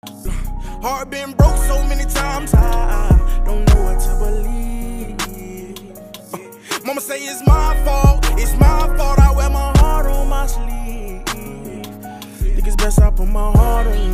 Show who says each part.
Speaker 1: Heart been broke so many times, I don't know what to believe. Mama say it's my fault, I wear my heart on my sleeve. Think it's best I put my heart on